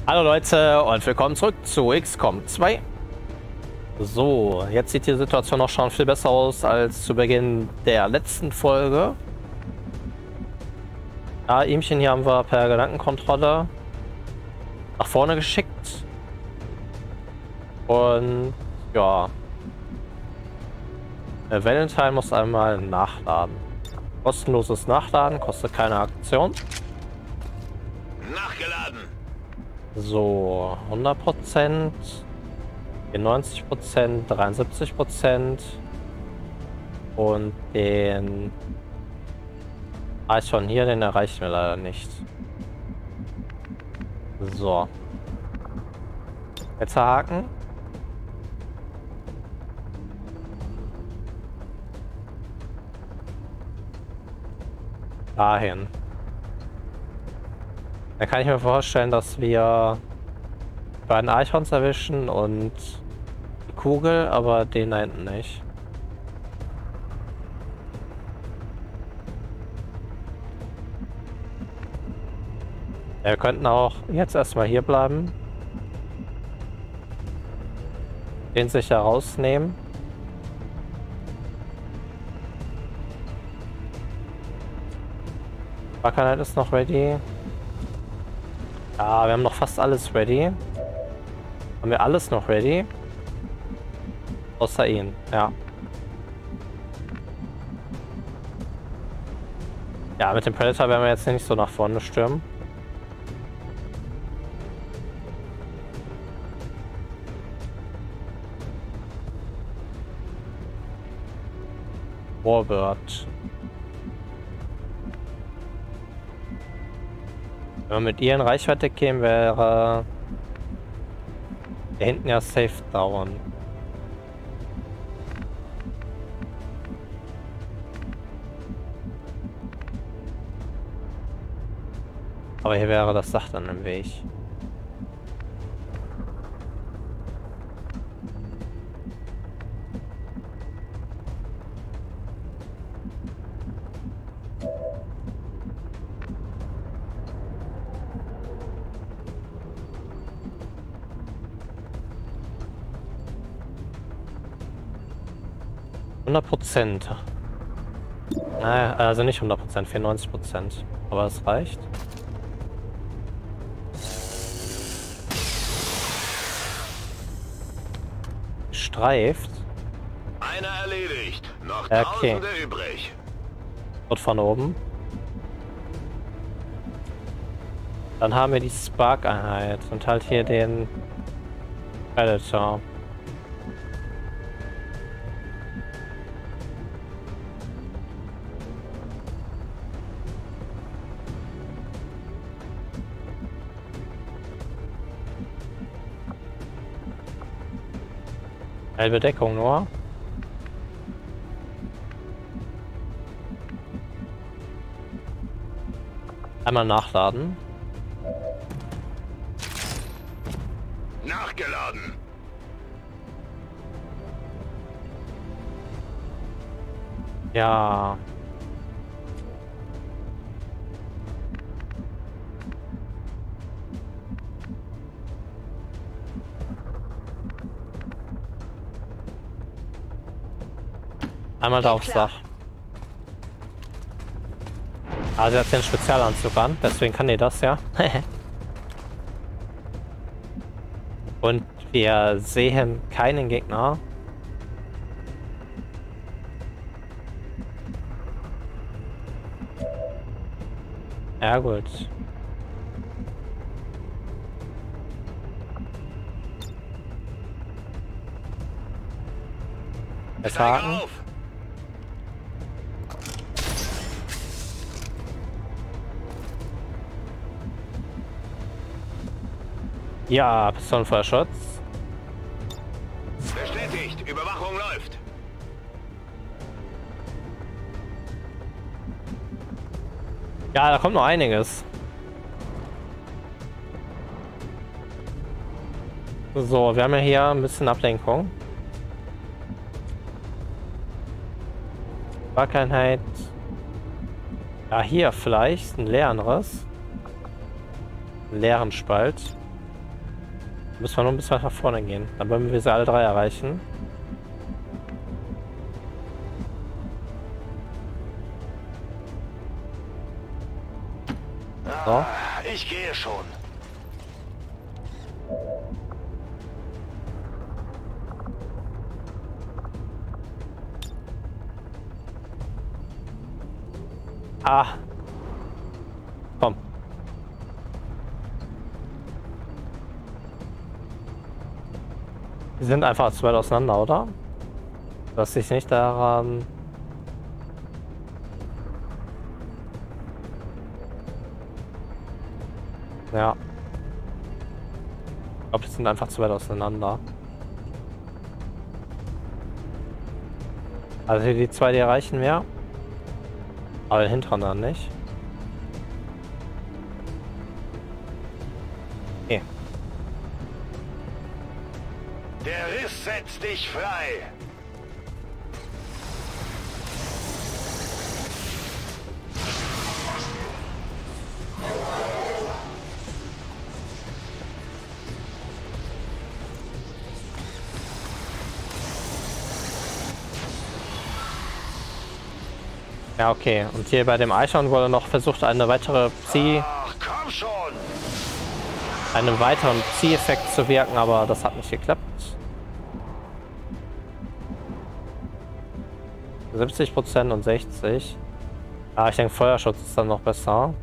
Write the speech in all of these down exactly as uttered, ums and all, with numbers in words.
Hallo Leute und willkommen zurück zu X COM zwei. So, jetzt sieht die Situation noch schon viel besser aus als zu Beginn der letzten Folge. Ja, ihmchen hier haben wir per Gedankenkontrolle nach vorne geschickt. Und ja, der Valentine muss einmal nachladen. Kostenloses Nachladen, kostet keine Aktion. Nachgeladen. So, hundert Prozent, neunzig Prozent, dreiundsiebzig Prozent und den Eichhorn hier, den erreichen wir leider nicht. So. Jetzt Haken. Dahin. Da kann ich mir vorstellen, dass wir die beiden Eichhorns erwischen und die Kugel, aber den da hinten nicht. Ja, wir könnten auch jetzt erstmal hier bleiben. Den sicher rausnehmen. Wackerheit ist noch ready. Ja, wir haben noch fast alles ready. Haben wir alles noch ready? Außer ihn, ja. Ja, mit dem Predator werden wir jetzt nicht so nach vorne stürmen. Warbird. Wenn wir mit ihr in Reichweite kämen, wäre der hinten ja safe down. Aber hier wäre das Dach dann im Weg. hundert Prozent. Naja, also nicht hundert Prozent, vierundneunzig Prozent. Aber es reicht. Streift. Einer erledigt. Noch Okay. Tausende übrig. Dort von oben. Dann haben wir die Spark-Einheit und halt hier den Predator. Halbe Deckung nur. Einmal nachladen. Nachgeladen. Ja. Einmal da aufs Dach. Ah, sie hat den Spezialanzug an, deswegen kann die das, ja. Und wir sehen keinen Gegner. Ja, gut. Jetzt haken. Auf. Ja, Pistolenfeuerschutz. Bestätigt. Überwachung läuft. Ja, da kommt noch einiges. So, wir haben ja hier ein bisschen Ablenkung. Spark-Einheit. Ja, hier vielleicht ein leeren Riss. Einen leeren Spalt. Müssen wir nur ein bisschen weiter nach vorne gehen. Dann wollen wir sie alle drei erreichen. So. Ah, ich gehe schon. Ah. Komm. Die sind einfach zu weit auseinander, oder? Dass ich nicht daran... Ja. Ich glaube, die sind einfach zu weit auseinander. Also die zwei, die erreichen wir. Aber den hinteren dann nicht. Okay. Der Riss setzt dich frei. Ja, okay. Und hier bei dem Eichhorn wurde noch versucht, eine weitere Psi... Ach, komm schon. einen weiteren Psi-Effekt zu wirken, aber das hat nicht geklappt. siebzig Prozent und sechzig. Ah, ich denke, Feuerschutz ist dann noch besser.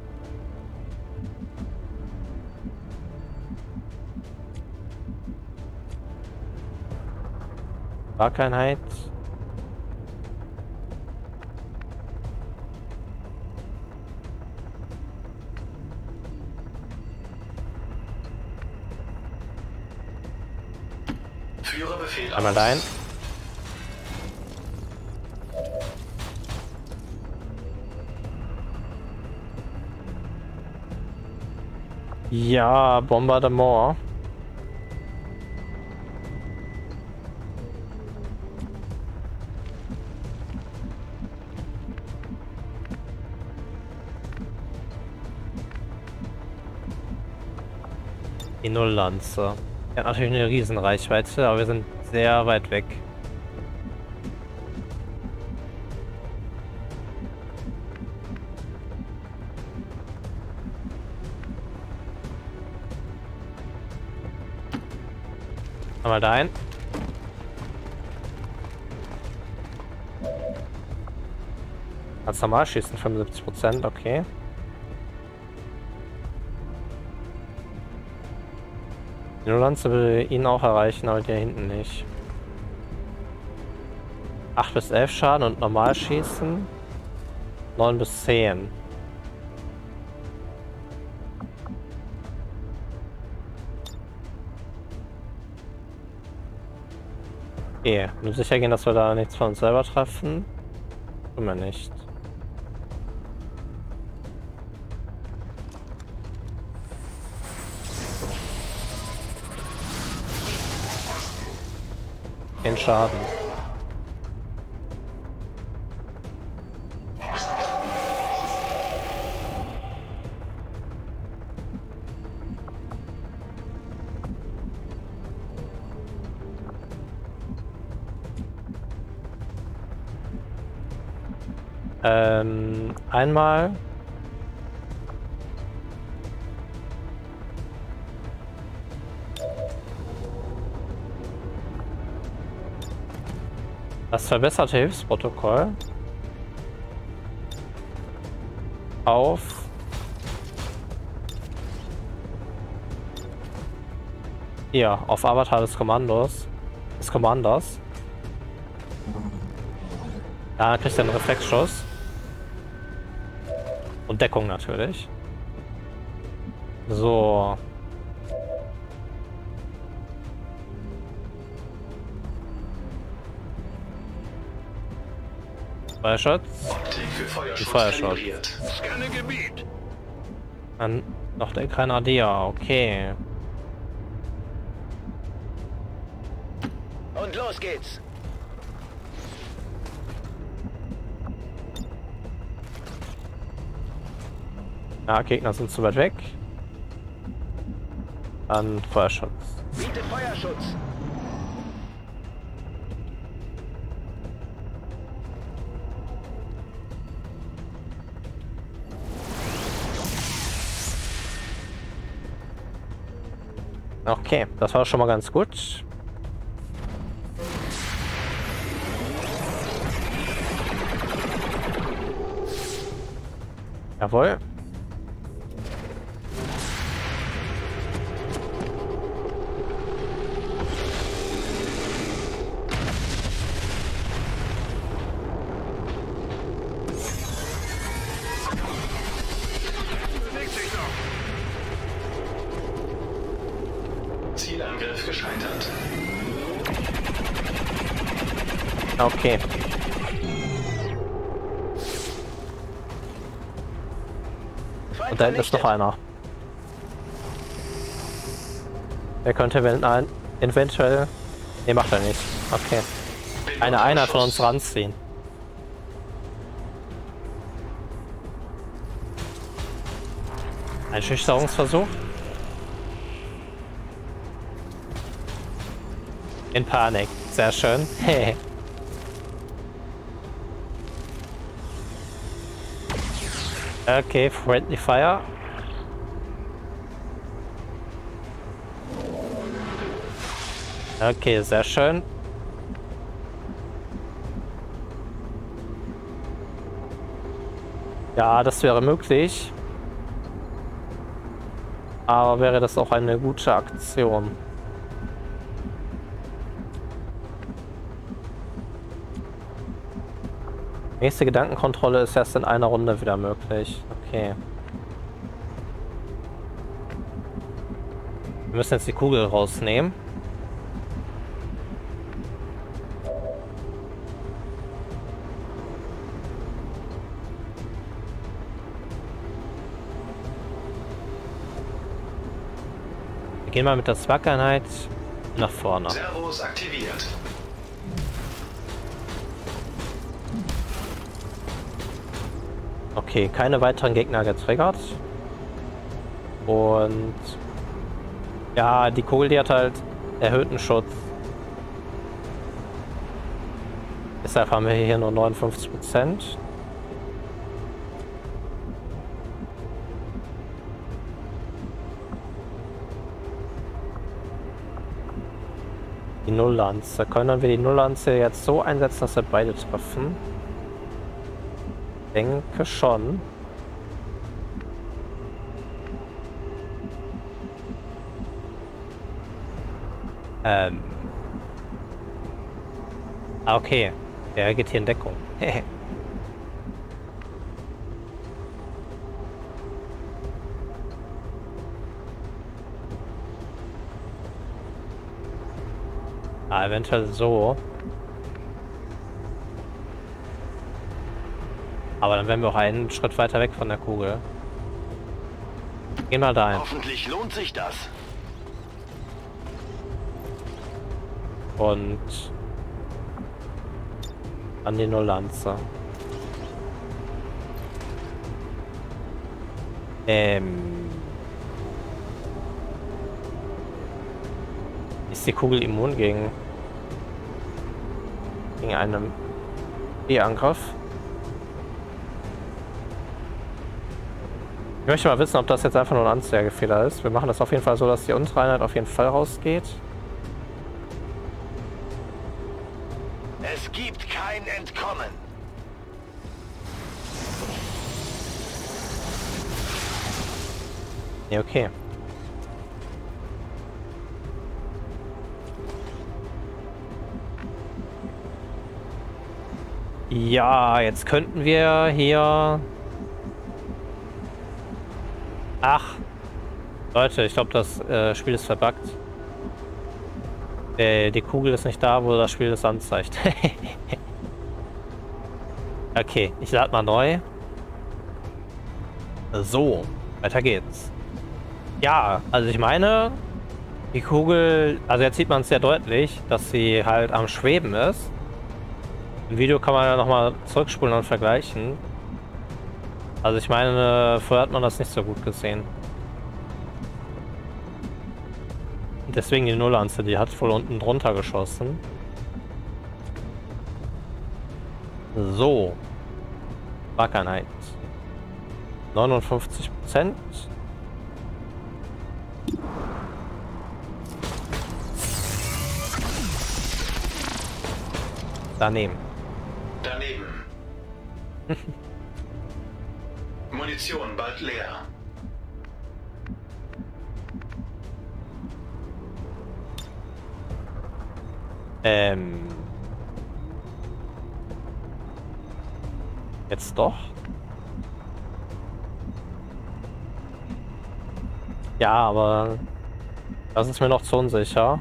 Schlageinheit. Führerbefehl. Einmal dahin. Ja, Bombardement. Die Nulllanze. Die hat natürlich eine Riesenreichweite, aber wir sind sehr weit weg. Einmal dahin. Als normal schießen fünfundsiebzig Prozent, okay. Die Nulllanze will ihn auch erreichen, aber der hinten nicht. acht bis elf Schaden und normal schießen. neun bis zehn. Okay, nur sicher gehen, dass wir da nichts von uns selber treffen. Tun wir nicht. Kein Schaden. Ähm, einmal. Das verbesserte Hilfsprotokoll auf hier auf Avatar des Kommandos des Commanders. Da kriegt er einen Reflexschuss und Deckung natürlich. So. Feuerschutz. Und Feuerschutz. Scanne Gebiet. Dann noch der Grenadier, okay. Und los geht's. Ja, Gegner sind zu weit weg. An Feuerschutz. Biete Feuerschutz. Okay, das war schon mal ganz gut. Jawohl. Bewegt sich noch. Zielangriff gescheitert. Okay. Und da hinten ist noch einer. Der könnte wenn ein, eventuell... Ne, macht er nicht. Okay. Eine Einheit von uns ranziehen. Ein Schüchterungsversuch. In Panik. Sehr schön. Hey. Okay, Friendly Fire. Okay, sehr schön. Ja, das wäre möglich. Aber wäre das auch eine gute Aktion? Nächste Gedankenkontrolle ist erst in einer Runde wieder möglich. Okay. Wir müssen jetzt die Kugel rausnehmen. Wir gehen mal mit der Zwackeinheit nach vorne. Servos aktiviert. Okay, keine weiteren Gegner getriggert. Und ja, die Kugel, die hat halt erhöhten Schutz. Deshalb haben wir hier nur neunundfünfzig Prozent. Die Nulllanze. Können wir die Nulllanze jetzt so einsetzen, dass wir beide treffen? Denke schon. Ähm. Ah, okay. Der geht hier in Deckung. Ah, eventuell so. Aber dann wären wir auch einen Schritt weiter weg von der Kugel. Gehen wir da ein. Hoffentlich lohnt sich das. Und an die Nulllanze. Ähm. Ist die Kugel immun gegen gegen einen E-Angriff? Ich möchte mal wissen, ob das jetzt einfach nur ein Anzeigefehler ist. Wir machen das auf jeden Fall so, dass die unsere Einheit auf jeden Fall rausgeht. Es gibt kein Entkommen. Ja, okay. Ja, jetzt könnten wir hier... Ach, Leute, ich glaube, das äh, Spiel ist verbuggt. Äh, die Kugel ist nicht da, wo das Spiel es anzeigt. Okay, ich lade mal neu. So, weiter geht's. Ja, also ich meine, die Kugel, also jetzt sieht man es sehr deutlich, dass sie halt am Schweben ist. Im Video kann man ja nochmal zurückspulen und vergleichen. Also ich meine, vorher hat man das nicht so gut gesehen. deswegen die Nulllanze, die hat wohl unten drunter geschossen. So. Wackernheit. neunundfünfzig Prozent. Daneben. Daneben. Munition bald leer. Ähm. Jetzt doch? Ja, aber das ist mir noch zu unsicher.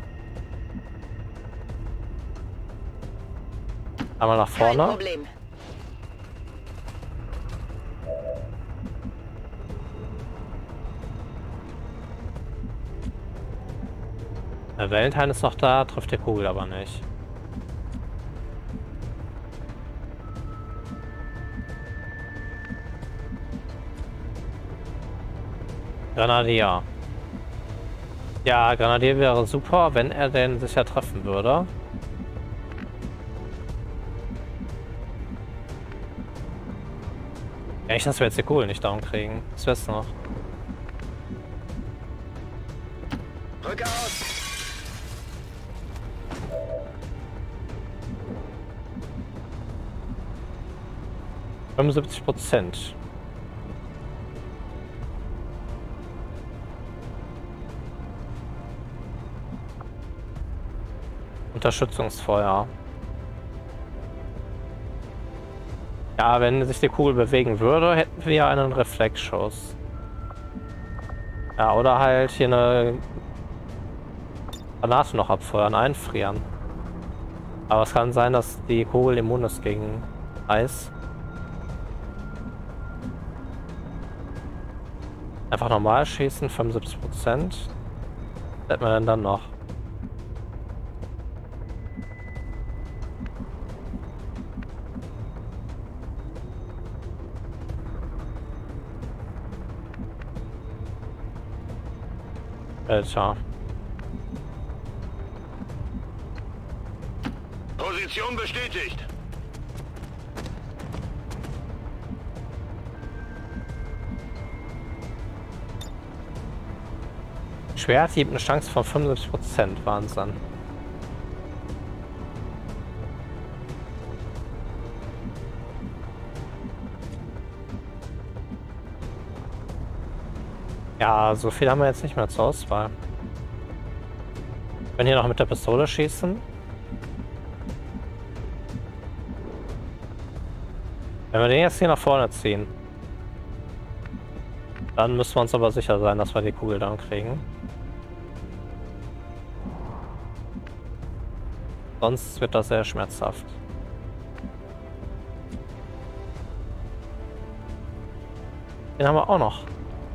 Einmal nach Kein vorne. Problem. Der Valentine ist noch da, trifft die Kugel aber nicht. Grenadier. Ja, Grenadier wäre super, wenn er denn sicher treffen würde. Echt, dass wir jetzt die Kugel nicht down kriegen. Das wär's noch. Rück aus! fünfundsiebzig Prozent. Unterstützungsfeuer. Ja, wenn sich die Kugel bewegen würde, hätten wir einen Reflexschuss. Ja, oder halt hier eine Granate noch abfeuern, einfrieren. Aber es kann sein, dass die Kugel immun ist gegen Eis. Einfach normal schießen, fünfundsiebzig Prozent. Was hätten wir denn dann noch? Alter. Position bestätigt. Schwerthieb eine Chance von fünfundsiebzig Prozent. Wahnsinn. Ja, so viel haben wir jetzt nicht mehr zur Auswahl. Wir können hier noch mit der Pistole schießen. Wenn wir den jetzt hier nach vorne ziehen, dann müssen wir uns aber sicher sein, dass wir die Kugel dann kriegen. Sonst wird das sehr schmerzhaft. Den haben wir auch noch.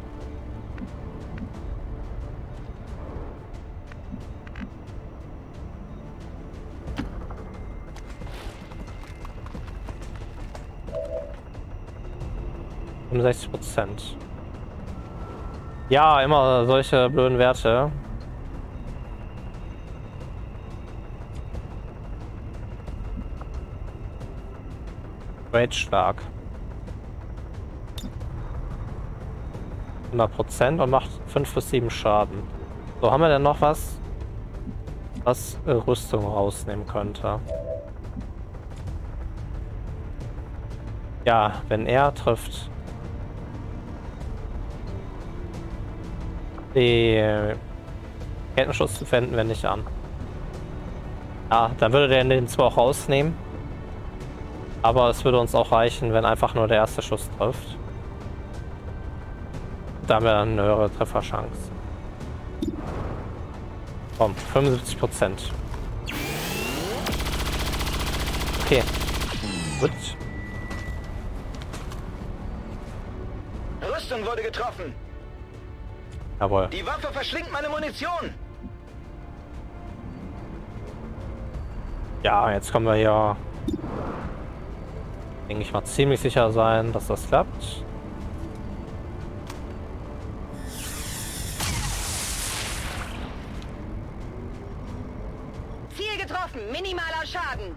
fünfundsechzig Prozent. Ja, immer solche blöden Werte. Rage stark. hundert Prozent und macht fünf bis sieben Schaden. So, haben wir denn noch was, was äh, Rüstung rausnehmen könnte? Ja, wenn er trifft. Die Kettenschuss zu wenden wir nicht an. Ja, dann würde der den zwar auch rausnehmen, aber es würde uns auch reichen, wenn einfach nur der erste Schuss trifft. Da haben wir dann eine höhere Trefferchance. Komm, fünfundsiebzig Prozent. Okay. Gut. Rüstung wurde getroffen. Jawohl. Die Waffe verschlingt meine Munition. Ja, jetzt können wir hier, denke ich mal, ziemlich sicher sein, dass das klappt. getroffen. Minimaler Schaden.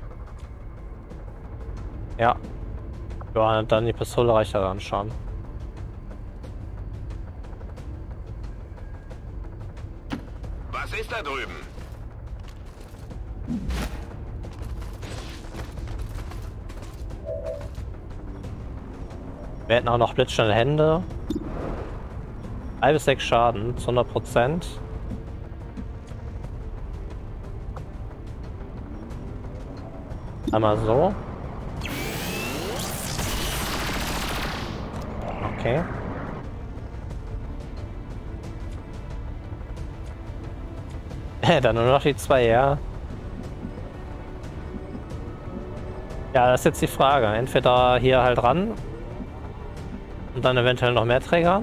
Ja. Ja, dann die Pistole reicht ja dann schon. Was ist da drüben? Wir hätten auch noch blitzschnelle Hände. drei bis sechs Schaden zu hundert Prozent. Einmal so. Okay. Dann nur noch die zwei, ja. Ja, das ist jetzt die Frage. Entweder hier halt ran und dann eventuell noch mehr Träger.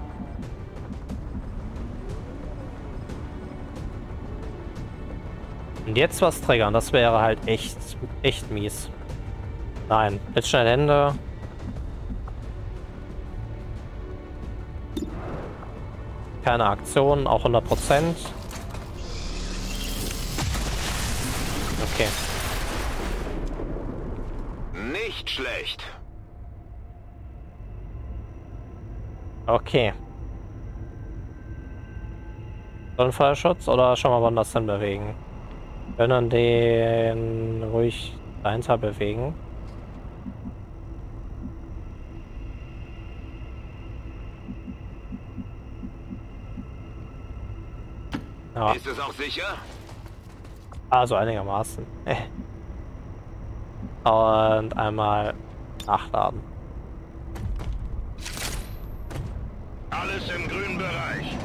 Und jetzt was triggern, das wäre halt echt, echt mies. Nein, jetzt schnell Hände. Keine Aktion, auch hundert Prozent. Okay. Nicht schlecht. Okay. Unfallschutz oder schon mal woanders hin bewegen? Wir können den ruhig dahinter bewegen. Ja. Ist es auch sicher? Also einigermaßen. Und einmal nachladen. Alles im grünen Bereich.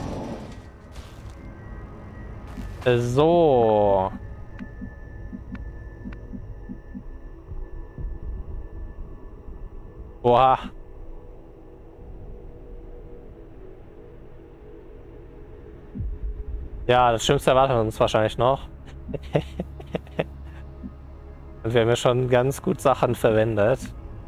So. Oha. Ja, das Schlimmste erwartet uns wahrscheinlich noch. Wir haben ja schon ganz gut Sachen verwendet.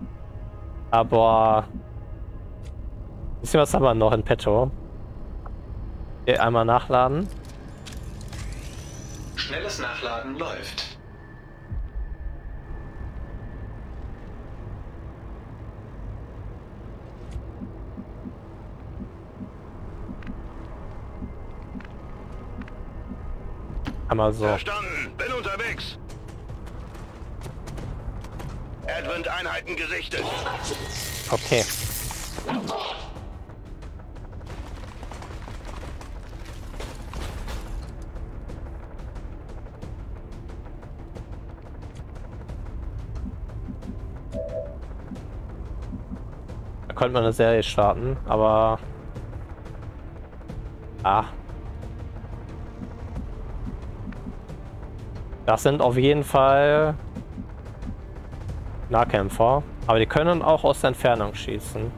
Aber ein bisschen was haben wir noch in petto. Hier einmal nachladen. Schnelles Nachladen läuft. Einmal so. Verstanden. Bin unterwegs. Advent-Einheiten gesichtet. Okay. Da könnte man eine Serie starten, aber... Ah. Das sind auf jeden Fall Nahkämpfer, aber die können auch aus der Entfernung schießen.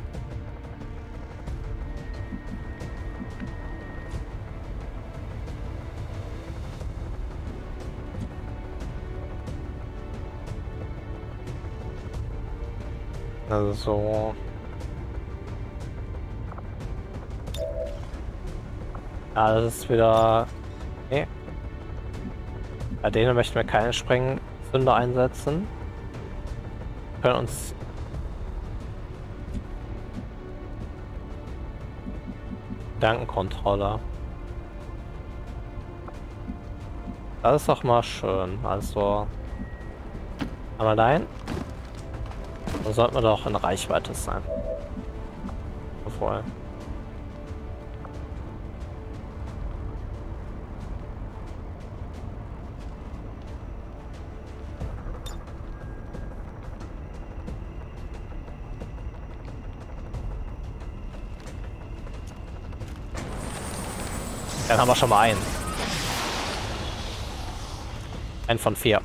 Also... Ja, das ist wieder... Nee. Bei denen möchten wir keine Sprengzünder einsetzen. Wir können uns... Gedankenkontrolle. Das ist doch mal schön. Also... Einmal dahin. Dann sollten wir doch in Reichweite sein. Obwohl... Dann haben wir schon mal einen. Ein von vier.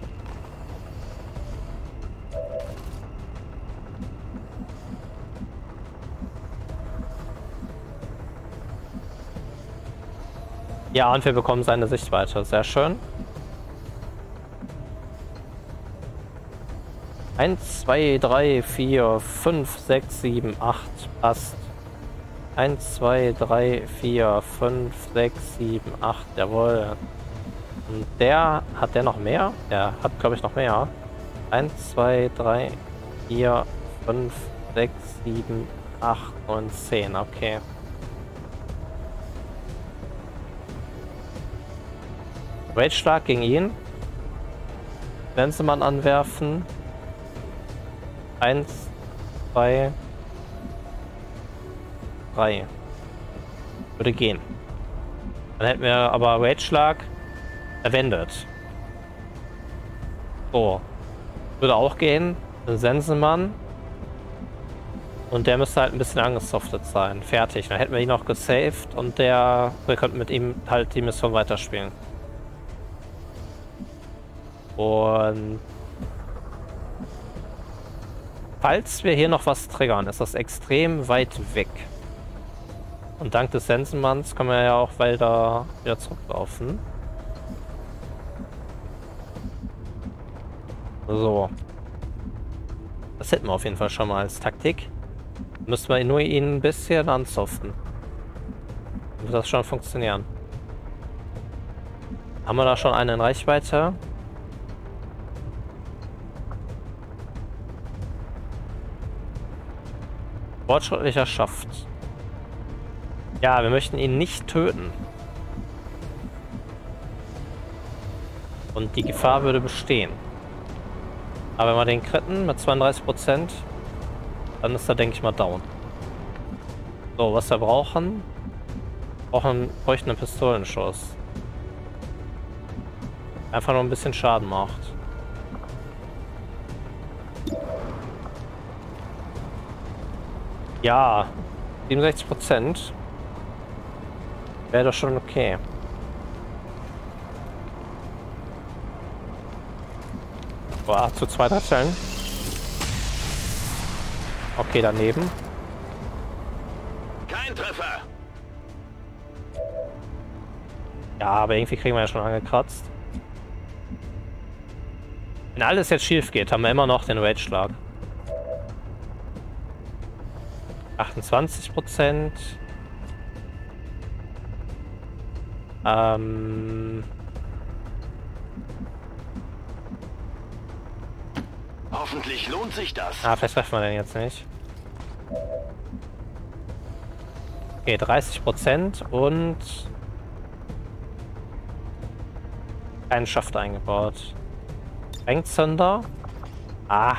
Ja, und wir bekommen seine Sichtweite. Sehr schön. eins, zwei, drei, vier, fünf, sechs, sieben, acht. Passt. eins, zwei, drei, vier, fünf, sechs, sieben, acht. Jawohl. Und der, hat der noch mehr? Der hat, glaube ich, noch mehr. eins, zwei, drei, vier, fünf, sechs, sieben, acht, neun, zehn. Okay. Rage-Schlag gegen ihn. Lenzemann anwerfen. Eins, zwei, drei. Würde gehen. Dann hätten wir aber Rage-Schlag verwendet. So. Würde auch gehen. Sensenmann. Und der müsste halt ein bisschen angesoftet sein. Fertig. Dann hätten wir ihn noch gesaved und der, wir könnten mit ihm halt die Mission weiterspielen. Und falls wir hier noch was triggern, ist das extrem weit weg. Und dank des Sensenmanns können wir ja auch weiter wieder zurücklaufen. So. Das hätten wir auf jeden Fall schon mal als Taktik. Müssen wir nur ihn ein bisschen ansoften. Dann wird das schon funktionieren. Haben wir da schon einen in Reichweite? Fortschrittlicher Schaft. Ja, wir möchten ihn nicht töten. Und die Gefahr würde bestehen. Aber wenn wir den kritten mit zweiunddreißig Prozent, dann ist er, denke ich mal, down. So, was wir brauchen, brauchen, bräuchten einen Pistolenschuss. Einfach nur ein bisschen Schaden macht. Ja, siebenundsechzig Prozent wäre doch schon okay. Boah, zu zwei Dritteln. Okay, daneben. Kein Treffer. Ja, aber irgendwie kriegen wir ja schon angekratzt. Wenn alles jetzt schief geht, haben wir immer noch den Rage-Schlag. achtundzwanzig Prozent. Ähm... Hoffentlich lohnt sich das. Ah, vielleicht treffen wir den jetzt nicht. Okay, dreißig Prozent und keinen Schaft eingebaut. Sprengzünder. Ah.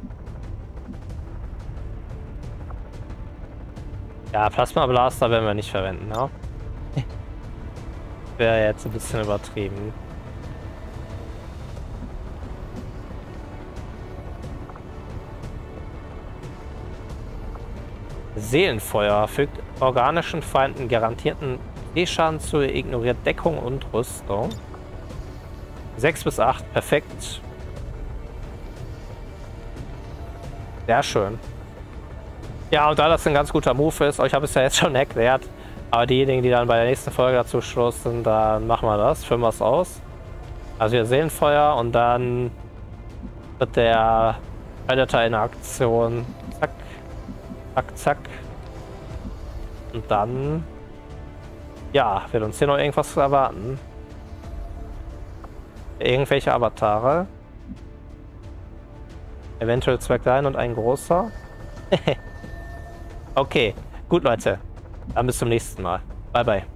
Ja, Plasma Blaster werden wir nicht verwenden, ne? Wäre jetzt ein bisschen übertrieben. Seelenfeuer fügt organischen Feinden garantierten D-Schaden zu, ignoriert Deckung und Rüstung. sechs bis acht, perfekt. Sehr schön. Ja, und da das ein ganz guter Move ist, ich habe es ja jetzt schon erklärt, aber diejenigen, die dann bei der nächsten Folge dazu stoßen, dann machen wir das, führen wir es aus. Also wir Seelenfeuer und dann wird der Predator in Aktion. Zack. Zack, zack. Und dann, ja, wird uns hier noch irgendwas erwarten. Irgendwelche Avatare. Eventuell zwei kleine und ein großer. Okay, gut Leute. Dann bis zum nächsten Mal. Bye, bye.